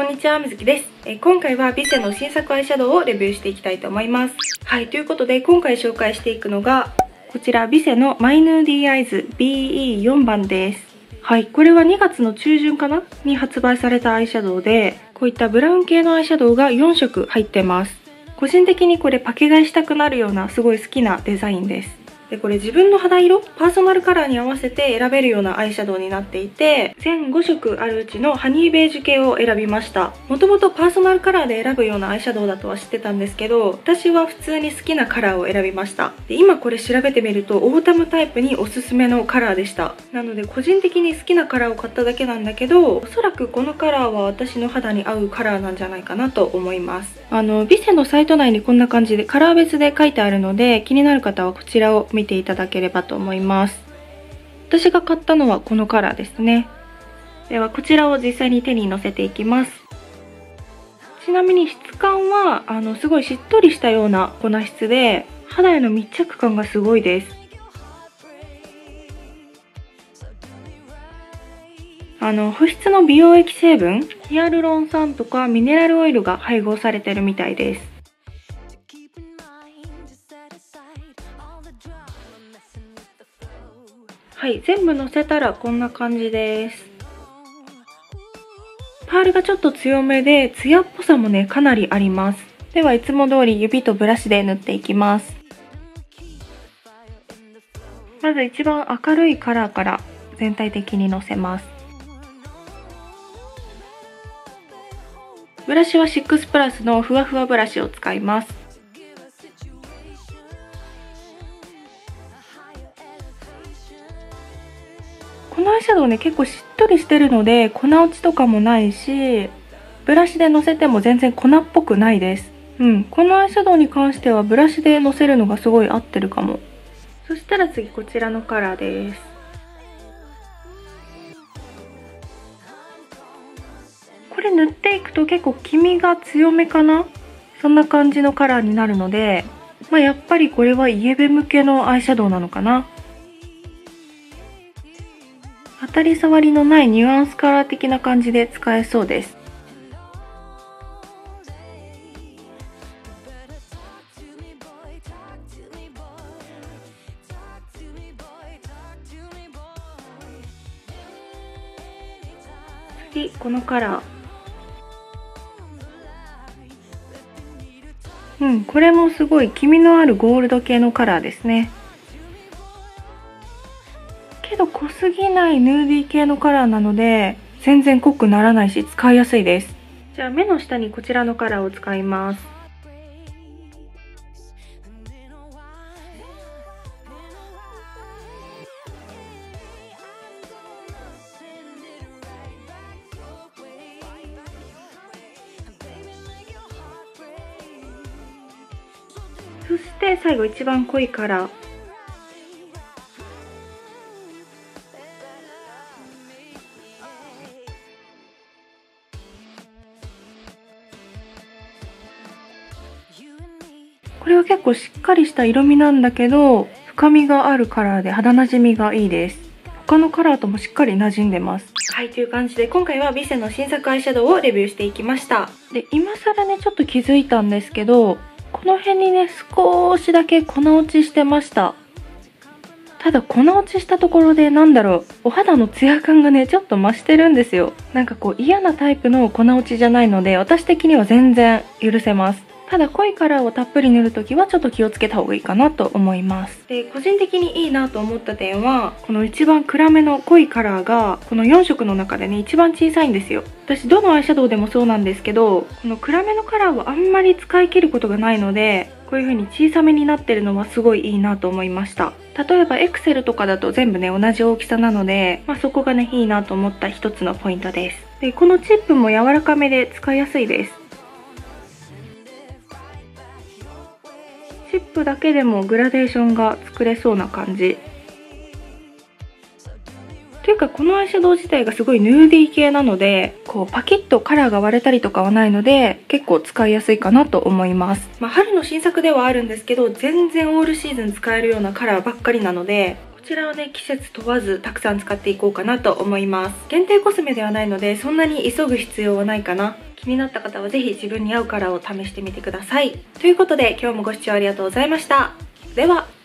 こんにちは、みずきです。今回はビセの新作アイシャドウをレビューしていきたいと思います。はい、ということで今回紹介していくのが、こちらビセのマイヌーディーアイズ BE4 番です。はい、これは2月の中旬かなに発売されたアイシャドウで、こういったブラウン系のアイシャドウが4色入ってます。個人的にこれパケ買いしたくなるようなすごい好きなデザインです。でこれ自分の肌色、パーソナルカラーに合わせて選べるようなアイシャドウになっていて、全5色あるうちのハニーベージュ系を選びました。もともとパーソナルカラーで選ぶようなアイシャドウだとは知ってたんですけど、私は普通に好きなカラーを選びました。で今これ調べてみるとオータムタイプにおすすめのカラーでした。なので個人的に好きなカラーを買っただけなんだけど、おそらくこのカラーは私の肌に合うカラーなんじゃないかなと思います。ビセのサイト内にこんな感じでカラー別で書いてあるので、気になる方はこちらを見ていただければと思います。私が買ったのはこのカラーですね。ではこちらを実際に手にのせていきます。ちなみに質感はすごいしっとりしたような粉質で、肌への密着感がすごいです。保湿の美容液成分ヒアルロン酸とかミネラルオイルが配合されてるみたいです。はい、全部のせたらこんな感じです。パールがちょっと強めでツヤっぽさもねかなりあります。ではいつも通り指とブラシで塗っていきます。まず一番明るいカラーから全体的にのせます。ブラシは6プラスのふわふわブラシを使います。このアイシャドウね結構しっとりしてるので粉落ちとかもないし、ブラシでのせても全然粉っぽくないです。このアイシャドウに関してはブラシでのせるのがすごい合ってるかも。そしたら次こちらのカラーです。これ塗っていくと結構黄みが強めかな、そんな感じのカラーになるので、やっぱりこれはイエベ向けのアイシャドウなのかな。当たり障りのないニュアンスカラー的な感じで使えそうです。次このカラー、これもすごい黄みのあるゴールド系のカラーですね。けど濃すぎないヌーディー系のカラーなので全然濃くならないし使いやすいです。じゃあ目の下にこちらのカラーを使います。そして最後一番濃いカラー、これは結構しっかりした色味なんだけど深みがあるカラーで肌なじみがいいです。他のカラーともしっかり馴染んでます。はい、という感じで今回はビセの新作アイシャドウをレビューしていきました。で今更ねちょっと気づいたんですけど、この辺にね少しだけ粉落ちしてました。ただ粉落ちしたところでお肌のツヤ感がねちょっと増してるんですよ。なんかこう嫌なタイプの粉落ちじゃないので私的には全然許せます。ただ濃いカラーをたっぷり塗るときはちょっと気をつけた方がいいかなと思います。で個人的にいいなと思った点は、この一番暗めの濃いカラーがこの4色の中でね一番小さいんですよ。私どのアイシャドウでもそうなんですけど、この暗めのカラーをあんまり使い切ることがないので、こういう風に小さめになってるのはすごいいいなと思いました。例えばエクセルとかだと全部ね同じ大きさなので、そこがねいいなと思った一つのポイントです。でこのチップも柔らかめで使いやすいです。チップだけでもグラデーションが作れそうな感じ。というかこのアイシャドウ自体がすごいヌーディー系なので、こうパキッとカラーが割れたりとかはないので結構使いやすいかなと思います。春の新作ではあるんですけど、全然オールシーズン使えるようなカラーばっかりなので、 こちらはね、季節問わずたくさん使っていこうかなと思います。限定コスメではないので、そんなに急ぐ必要はないかな。気になった方はぜひ自分に合うカラーを試してみてください。ということで、今日もご視聴ありがとうございました。では。